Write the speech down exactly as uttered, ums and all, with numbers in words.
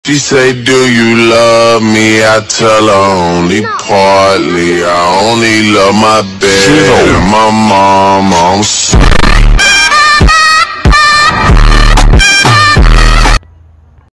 She say, do you love me? I tell her only partly. I only love my bed and my mom. I'm sorry.